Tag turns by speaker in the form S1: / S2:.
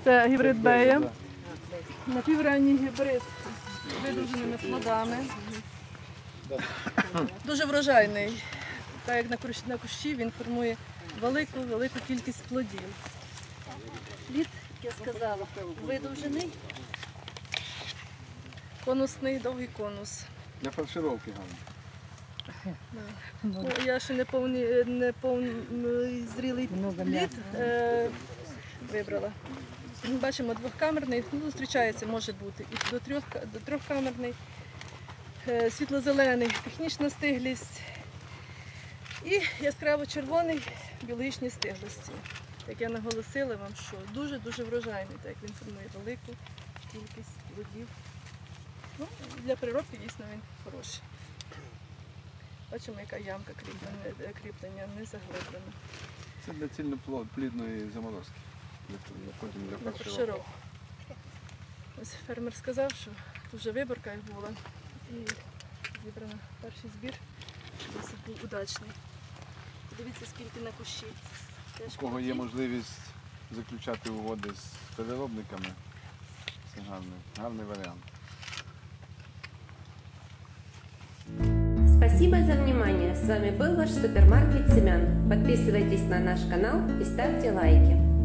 S1: Це гібрид Бея. Напівранній гібрид з видовженими плодами. Дуже врожайний. Так як на кущі він формує велику кількість плодів. Плід, як я сказала, видовжений, конусний, довгий конус.
S2: Для фаршировки гарно.
S1: Ну, я ще не повний зрілий плід вибрала. Бачимо двохкамерний, зустрічається, може бути і до трьохкамерний, світло-зелений, технічна стиглість і яскраво-червоний біологічні стиглості. Як я наголосила вам, що дуже врожайний, так як він формує велику кількість плодів. Ну, для переробки дійсно він хороший. Бачимо, яка ямка кріплення не заглиблена.
S2: Це для цільноплідної заморозки. Потім для фаршировки.
S1: Ось фермер сказав, що дуже виборка їх була і зібрана перший збір, досить був удачний. Дивіться, скільки на кущі.
S2: У кого є можливість заключати угоди з переробниками, це гарний варіант.
S3: Спасибо за внимание. С вами был ваш супермаркет семян. Подписывайтесь на наш канал и ставьте лайки.